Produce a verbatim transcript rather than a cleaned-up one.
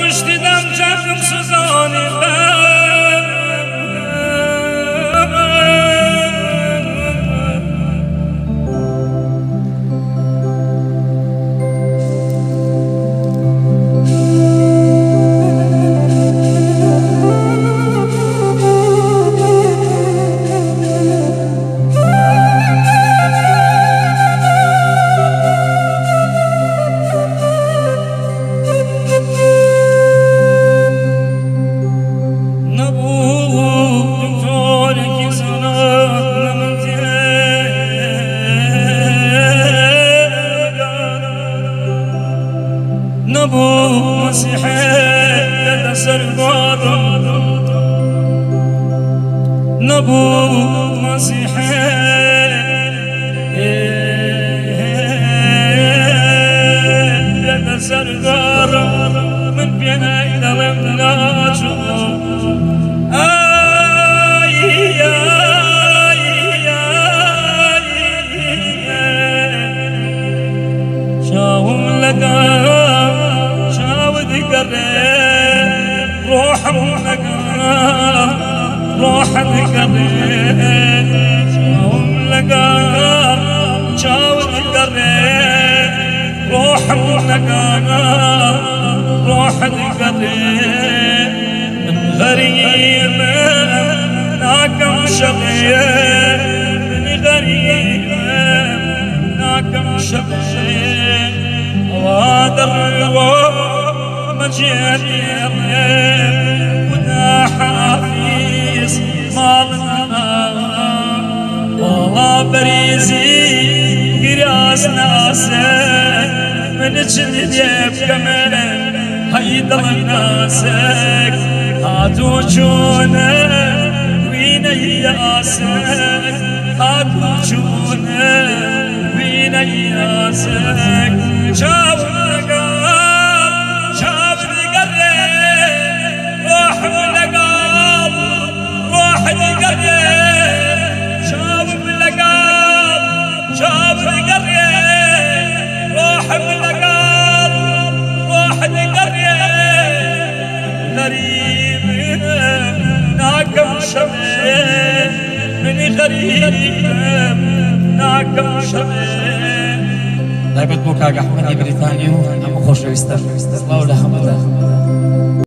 خوش دیدم چشم سوزانی نبو مسيحي لسرقات نبو مسيحي لسرقات من بين إلى الاملاج شاوم لقى روح لقى روح لقى شاوم لقى شاوم لقى روح لقى روح لقى من غريب ناكم شقي من غريب ناكم شقي وادر مجيني ودا حافيز مالنا والله بريزي قراس ناسك من جلدي بكمل هيدا ناسك هاتو جونا وين ياسك هاتو جونا وين ياسك شاور ناكم شمع من غريب ناكم شمع دایبەت بۆ کاک ئەحمەدی بریتانیو هەموو خۆشەویستە سڵاو لە هەموودا